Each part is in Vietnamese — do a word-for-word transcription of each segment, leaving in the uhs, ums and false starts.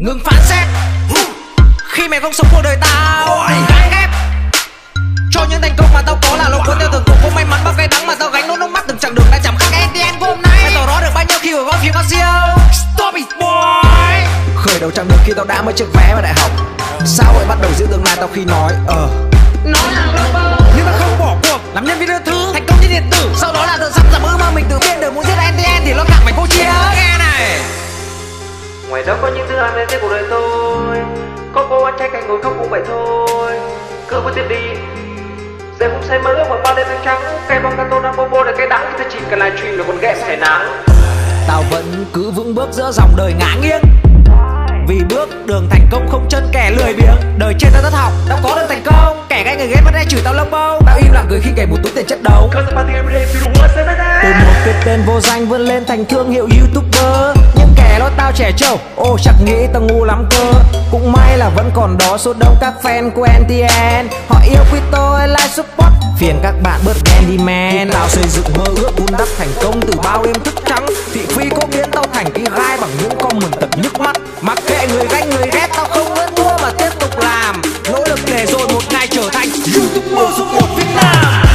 Ngừng phán xét khi mày không sống cuộc đời tao. Gán ghép cho những thành công mà tao có là lâu cuốn theo từng cuộc. Có may mắn bao cái đắng mà tao gánh nốt nước mắt từng chặng đường đã chẳng khác en tê en của hôm nay. Mày tỏ rõ được bao nhiêu khi ở góc phía con siêu. Stop it boy. Khởi đầu chặng đường khi tao đã mới chiếc vé vào đại học. Sao lại bắt đầu giữ tương lai tao khi nói ờ nói là lâu bơ. Nhưng tao không bỏ cuộc làm nhân viên đưa thư thành công trên điện tử. Sau đó là thợ sắp giảm ước mơ mình tự biên đời muốn giết en tê en thì lo cẳng mày cô chia. Nghe này, ngoài đó có những thứ ăn lên thế cuộc đời tôi. Có cô ăn chay cạnh ngồi khóc cũng vậy thôi. Cứ bước tiếp đi giờ cũng say mơ ước vào bao đêm trắng trắng. Cây bóng ca tô đang bô bô để cây đắng. Khi ta chỉ cần livestream là con ghẹ sẽ nắng. Tao vẫn cứ vững bước giữa dòng đời ngã nghiêng. Vì bước đường thành công không chân kẻ lười biếng. Đời trên tao thất học, tao có được thành công. Kẻ gai người ghét vẫn hay chửi tao lông bông. Tao im lặng cười khi kể một túi tiền chất đấu. Từ một cái tên vô danh vươn lên thành thương hiệu YouTuber. Những kẻ lo tao trẻ trâu, ô chắc nghĩ tao ngu lắm cơ. Cũng may là vẫn còn đó số đông các fan của en tê en. Họ yêu quý tôi, like support. Phiền các bạn bớt ghen đi man. Tao xây dựng mơ ước vun đắp thành công từ bao đêm thức trắng. Thị phi có biến tao thành cái gai bằng những comment thật nhức mắt. Mặc kệ người ganh người ghét tao không vẫn thua mà tiếp tục làm. Nỗ lực để rồi một ngày trở thành YouTuber số một Việt Nam.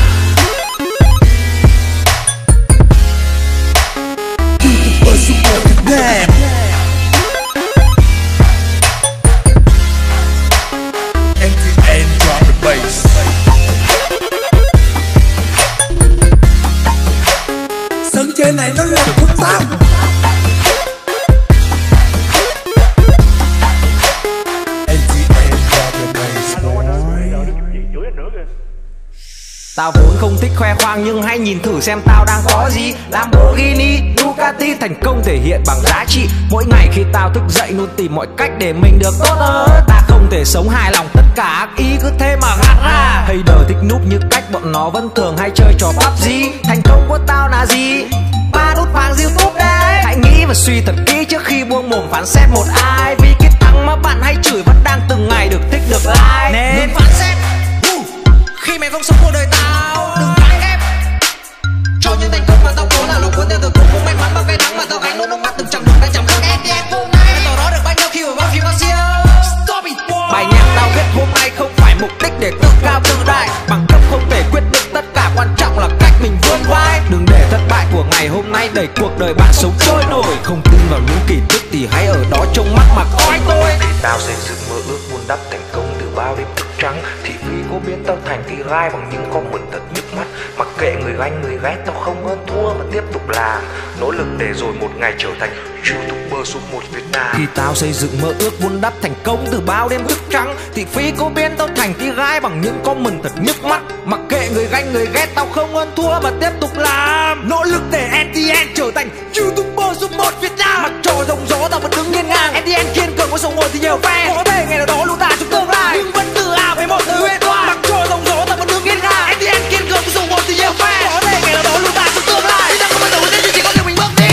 YouTuber số một Việt Nam. en tê en drop the bass. Sân chơi này nó làm phức tạp. Tao vốn không thích khoe khoang nhưng hãy nhìn thử xem tao đang có gì. Lamborghini, Ducati thành công thể hiện bằng giá trị. Mỗi ngày khi tao thức dậy luôn tìm mọi cách để mình được tốt hơn. Ta không thể sống hài lòng tất cả ác ý cứ thế mà gạt ra. Hater thích núp như cách bọn nó vẫn thường hay chơi trò pắp gi. Thành công của tao là gì? Ba nút vàng YouTube đấy. Hãy nghĩ và suy thật kỹ trước khi buông mồm phán xét một ai. Vì cái thằng mà bạn hay chửi vẫn đang từng ngày được thích được like. Nên phán xét khi mày không sống cuộc đời tao. Đừng gán ghép cho những thành công mà tao có là lâu cuốn theo từng cuộc. Cũng may mắn bao cái đắng mà tao gánh nốt nước mắt từng chặng đường đã chẳng khác en tê en hôm nay. Mày tỏ rõ được bao nhiêu khi ở góc phía con siêu. Stop it boy. Bài nhạc tao viết hôm nay không phải mục đích để tự cao tự đại. Bằng cấp không thể quyết định tất cả, quan trọng là cách mình vươn vai. Đừng để thất bại của ngày hôm nay đẩy cuộc đời bạn sống trôi nổi. Không tin vào những kỳ tích thì hãy ở đó trông mắt mà coi tôi. Để tao xây dựng mơ ước vun đắp thành công từ bao đêm thức trắng. Thị phi cố biến tao thành cái gai bằng những comment thật nhức mắt. Mặc kệ người ganh người ghét tao không hơn thua mà tiếp tục làm. Nỗ lực để rồi một ngày trở thành YouTuber số một Việt Nam. Khi tao xây dựng mơ ước vun đắp thành công từ bao đêm thức trắng. Thị phi cố biến tao thành cái gai bằng những comment thật nhức mắt. Mặc kệ người ganh người ghét tao không hơn thua mà tiếp tục làm. Nỗ lực để en tê en trở thành YouTuber số một Việt Nam. Mặc cho rồng gió tao vẫn đứng nghiêng ngang. en tê en kiên cường có số một thì nhiều fan. Có thể ngày nào đó lũ ta trong tương lai nhưng vẫn tự hào với một từ huyền thoại. Mặc cho rồng gió tao vẫn đứng nghiêng ngang. en tê en kiên cường có số một thì nhiều fan. Có thể ngày nào đó lũ ta trong tương lai nhưng ta không bao giờ nên chỉ có điều mình bước đi.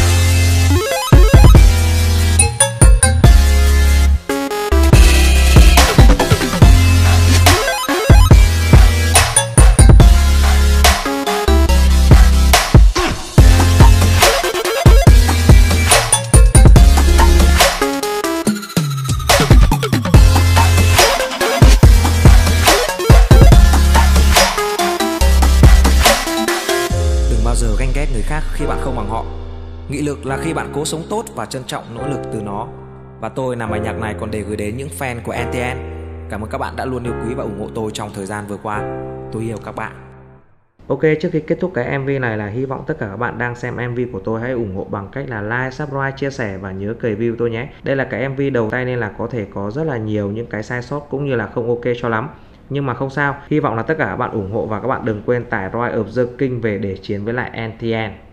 Khi bạn không bằng họ. Nghị lực là khi bạn cố sống tốt và trân trọng nỗ lực từ nó. Và tôi làm bài nhạc này còn để gửi đến những fan của en tê en. Cảm ơn các bạn đã luôn yêu quý và ủng hộ tôi trong thời gian vừa qua. Tôi yêu các bạn. Ok, trước khi kết thúc cái em vê này là hy vọng tất cả các bạn đang xem em vê của tôi hãy ủng hộ bằng cách là like, subscribe, chia sẻ và nhớ cày view tôi nhé. Đây là cái em vê đầu tay nên là có thể có rất là nhiều những cái sai sót cũng như là không ok cho lắm. Nhưng mà không sao, hy vọng là tất cả các bạn ủng hộ và các bạn đừng quên tải Rise of the King về để chiến với lại en tê en.